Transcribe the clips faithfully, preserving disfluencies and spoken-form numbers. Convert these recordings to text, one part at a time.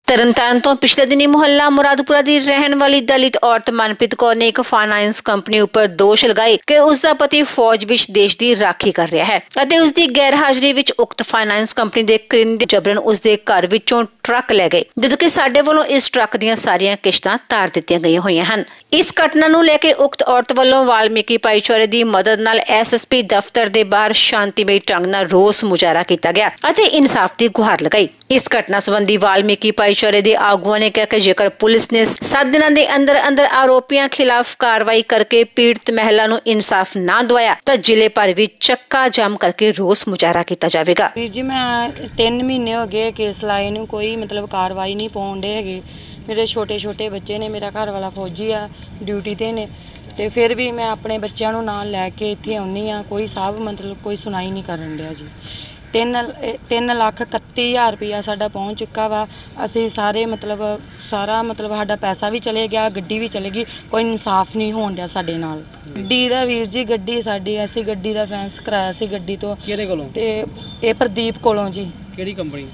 ਤਰਨਤਾਰਨ ਤੋਂ ਪਿਛਲੇ ਦਿਨੀ ਮੁਹੱਲਾ ਮੁਰਾਦਪੁਰਾ ਦੀ ਰਹਿਣ ਵਾਲੀ ਦਲਿਤ ਔਰਤ ਮਨਪ੍ਰੀਤ ਕੌਰ ਨੇ ਇੱਕ ਫਾਈਨਾਂਸ ਕੰਪਨੀ ਉੱਪਰ ਦੋਸ਼ ਲਗਾਏ ਕਿ ਉਸ ਦਾ ਪਤੀ ਫੌਜ ਵਿੱਚ ਦੇਸ਼ ਦੀ ਰਾਖੀ ਕਰ ਰਿਹਾ ਹੈ ਅਤੇ ਉਸ ਦੀ ਗੈਰ ਹਾਜ਼ਰੀ ਵਿੱਚ ਉਕਤ ਫਾਈਨਾਂਸ ਕੰਪਨੀ ਦੇ ਕਰਿੰਦੇ ਜਬਰਨ ਉਸ ਦੇ ਘਰ ਵਿੱਚੋਂ ਟਰੱਕ ਲੈ ਗਏ, ਜਦੋਂ ਕਿ ਸਾਡੇ ਵੱਲੋਂ ਇਸ ਟਰੱਕ ਦੀਆਂ ਸਾਰੀਆਂ ਕਿਸ਼ਤਾਂ ਤਾਰ ਦਿੱਤੀਆਂ ਗਈਆਂ ਹੋਈਆਂ ਹਨ। ਇਸ ਘਟਨਾ ਨੂੰ ਲੈ ਕੇ ਉਕਤ ਔਰਤ ਵੱਲੋਂ ਵਾਲਮੀਕੀ ਭਾਈਚਾਰੇ ਦੀ ਮਦਦ ਨਾਲ ਐਸ ਐਸ ਪੀ ਦਫ਼ਤਰ ਦੇ ਬਾਹਰ ਸ਼ਾਂਤੀਮਈ ਢੰਗ ਨਾਲ ਰੋਸ ਮੁਜ਼ਾਹਰਾ ਕੀਤਾ ਗਿਆ ਅਤੇ ਇਨਸਾਫ ਦੀ ਗੁਹਾਰ ਲਗਾਈ। ਇਸ ਘਟਨਾ ਸੰਬੰਧੀ ਵਾਲਮੀਕੀ ਭਾਈਚਾਰੇ ਦੇ ਆਗੂਆਂ ਨੇ ਕਿਹਾ ਕਿ ਜੇਕਰ ਪੁਲਿਸ ਨੇ ਸੱਤ ਦਿਨਾਂ ਦੇ ਅੰਦਰ ਅੰਦਰ ਆਰੋਪੀਆਂ ਖਿਲਾਫ ਕਾਰਵਾਈ ਕਰਕੇ ਪੀੜਤ ਮਹਿਲਾ ਨੂੰ ਇਨਸਾਫ ਨਾ ਦਵਾਇਆ ਤਾਂ ਜ਼ਿਲ੍ਹੇ ਭਰ ਵਿੱਚ ਚੱਕਾ ਜਾਮ ਕਰਕੇ ਰੋਸ ਮੁਜ਼ਾਹਰਾ ਕੀਤਾ ਜਾਵੇਗਾ। ਵੀਰ ਜੀ, ਮੈਂ ਤਿੰਨ ਮਹੀਨੇ ਹੋ ਗਏ ਕੇਸ ਲਾਏ ਨੂੰ, ਕੋਈ मतलब कार्रवाई नहीं पाउंडे है। मेरे छोटे छोटे बच्चे ने, मेरा घर वाला फौजी आ ड्यूटी ते ने, ते फिर भी मैं अपने बच्चों को नाल लैके इत्थे आउनी हाँ, कोई साहब मतलब कोई सुनाई नहीं करन दिया जी। तीन तीन लाख इकत्ती हज़ार रुपया साडा पहुँच चुका वा। असी सारे मतलब सारा मतलब साडा पैसा भी चले गया, गड्डी भी चलेगी, कोई इंसाफ नहीं होण दिया साडे नाल। गड्डी दा वीर जी, गड्डी साडी असी गड्डी दा फैंस कराया सी गड्डी तो, किहदे कोलों? ते इह प्रदीप कोलों जी। किहड़ी कंपनी?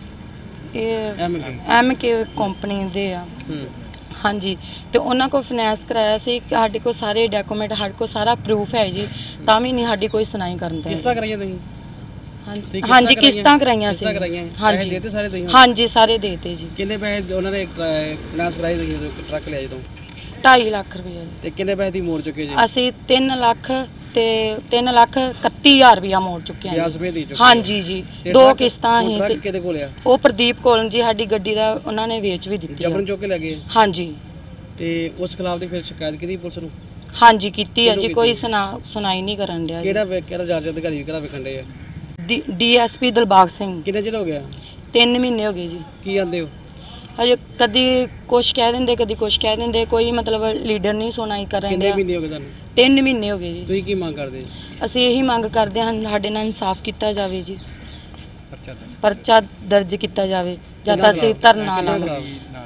एम के कंपनी दे आ। हाँ जी, तो उन्होंने को फाइनैंस कराया सी, साढ़े को सारे डॉक्यूमेंट, साढ़े को सारा प्रूफ है जी, तां भी नहीं साडी कोई सुनाई करदा। किस्तां कराईयां तुसीं? हाँ जी, हाँ जी, किस्तां कराईयां सी। हाँ जी, देते सारे तुसीं? हाँ जी, सारे देते जी। किन्ने पैसे उन्होंने फाइनैंस कराई तुसीं ट्रक लिया जदों? ढाई लाख रुपया जी। ते किन्ने पैसे दी मोड़ चुके जी? असी तीन लाख ते तीन लाख इकत्ती हज़ार रुपया मोड़ चुके हैं। हाँ जी जी, दो किस्तां ही। किहदे कोल आ? वो प्रदीप कोल जी, साडी गड्डी दा उन्होंने वेच भी दित्ती। जबरन चुक के ले गए? हाँ जी। ते उस खिलाफ दी फिर शिकायत कीती पुलिस नूं? हाँ जी, कीती है जी, कोई सुना सुनाई नहीं करन दिया। किहड़ा किहड़ा जांच अधिकारी किहड़ा वेखण डे आ? D S P Dilbagh Singh. किन्ने चिर हो गया? तीन महीने हो गए जी। की आंदे हो? अजे कदी कुछ कह देंदे, कदी कुछ कह देंदे, कोई मतलब लीडर नहीं सुनाई करन किन्ने महीने हो गए तुहानूं? तीन महीने हो गए जी। तुसीं की मंग करदे? ਅਸੀਂ ਇਹੀ ਮੰਗ ਕਰਦੇ ਹਾਂ ਸਾਡੇ ਨਾਲ ਇਨਸਾਫ ਕੀਤਾ ਜਾਵੇ ਜੀ, ਅੱਛਾ ਪਰਚਾ ਦਰਜ ਕੀਤਾ ਜਾਵੇ ਜਾਂ ਤਾਂ ਅਸੀਂ ਧਰਨਾ ਲਾਵਾਂਗੇ।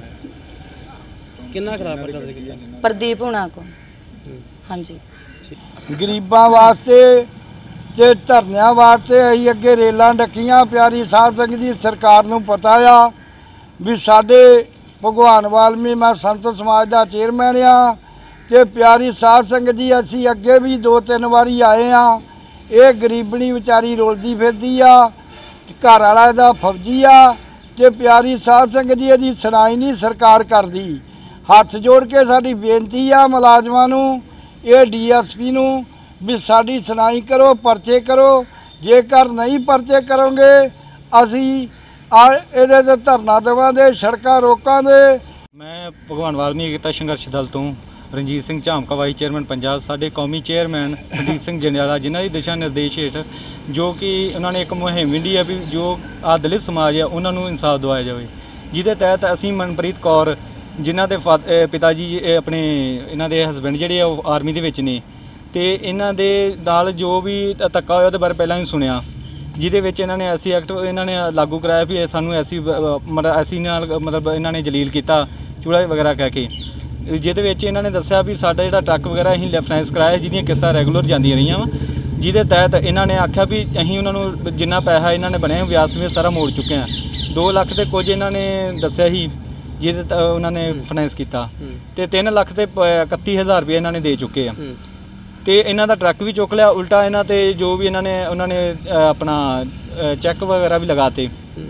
ਕਿੰਨਾ ਖਰਾਬ ਪਰਚਾ ਦਰਜ ਕੀਤਾ? ਪ੍ਰਦੀਪ ਹੁਣਾਂ ਕੋ। ਹਾਂਜੀ, ਗਰੀਬਾਂ ਵਾਸਤੇ ਤੇ ਧਰਨਿਆਂ ਵਾਸਤੇ ਅਸੀਂ ਅੱਗੇ ਰੇਲਾਂ ਡੱਕੀਆਂ। ਪਿਆਰੀ ਸਾਧ ਸੰਗਤ ਦੀ ਸਰਕਾਰ ਨੂੰ ਪਤਾ ਆ ਵੀ ਸਾਡੇ ਭਗਵਾਨ ਵਾਲਮੀ, ਮੈਂ ਸੰਤ ਸਮਾਜ ਦਾ ਚੇਅਰਮੈਨ ਆ कि प्यारी साध संगत जी असी अगे भी दो तीन बारी आए हाँ। ये गरीबनी विचारी रोलती फिरती आ, घर वाला इहदा फौजी आ, कि प्यारी साध संगत जी इहदी सुनाई नहीं सरकार करती। हथ जोड़ के साडी बेनती आ मुलाजमां नूं, ये डी एस पी नूं भी साडी सुनाई करो, परचे करो। जेकर नहीं परचे करोगे असी इहदे ते धरना देवांगे, सड़कां रोकांगे। मैं भगवान वाल्मीकि एकता संघर्ष दल तो रंजीत सिंह झामका वाइस चेयरमैन पंजाब, साढ़े कौमी चेयरमैन संदीप सिंह जंडियाला, जिन्हों की दिशा निर्देश हेठ जो कि उन्होंने एक मुहिम विंडी है भी जो आ दलित समाज है उन्होंने इंसाफ दवाया जाए, जिसके तहत असी मनप्रीत कौर जिन्हों के फा पिता जी अपने इन्हों के हसबैंड जोड़े आर्मी के ने, तो इन्हों के नाल जो भी धक्का होया बारे पहला ही सुनिया, जिहदे विच इन्हों ने ऐसी एक्ट इन्होंने लागू कराया भी सानू ऐसी मतलब ऐसी नाल मतलब इन्होंने जलील किया चूड़ा वगैरह कह के, जिहदे विच इन्हों ने दस्सिया भी साडा जिहड़ा ट्रक वगैरह असीं फाइनैंस कराया जिहदियां किस्तां रैगूलर जांदियां रहियां वा, जिहदे तहत इन्हों ने आख्या भी असीं उन्हां नूं जिन्ना पैसा इन्हों ने बने व्याज समेत सारा मोड़ चुके हैं। दो लख ते कुछ इन्हों ने दस्सिया ही जिहदे उन्होंने फाइनैंस किया, ते तीन लख ते इकत्ती हज़ार रुपये इन्हों ने दे चुके हैं, तो इन्हों का ट्रक भी चुक लिया। उल्टा इन्हों ते जो भी इन्होंने उन्होंने अपना चैक वगैरह भी लगाते,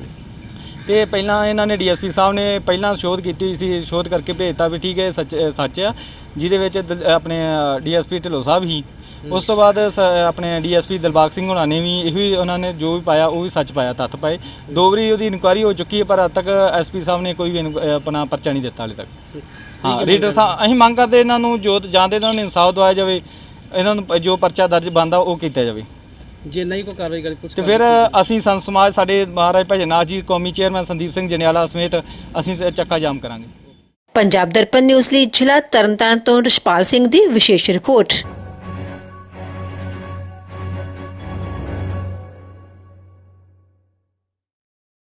तो पहला इन्होंने डी एस पी साहब ने पहला शोध की सी, शोध करके भेजता भी ठीक है सच सच है, जिहदे अपने डी एस पी ढिल्लों साहब ही, उस तो बाद अपने D S P Dilbagh Singh होना ने भी यही उन्होंने जो भी पाया वो भी सच पाया, तत्थ पाए। दो बारी वो इंक्वायरी हो चुकी है पर अब तक एस पी साहब ने कोई भी अपना परचा नहीं दिता हाले तक। हाँ, लीडर साहब असीं मंग करते इन्हों जो जाते इन्होंने इंसाफ दवाया जाए, इन्हों जो परचा दर्ज बनता वो किया जाए। जे नहीं कोई कार्रवाई करे तो फिर असीं संत समाज साडे महाराज भजनाथ जी कौमी चेयरमैन संदीप सिंह जंडियाला समेत असीं चक्का जाम करांगे। पंजाब दर्पण न्यूज़ ਲਈ ਜ਼ਿਲ੍ਹਾ ਤਰਨਤਾਰਨ ਤੋਂ ਰਸ਼ਪਾਲ ਸਿੰਘ ਦੀ ਵਿਸ਼ੇਸ਼ ਰਿਪੋर्ट।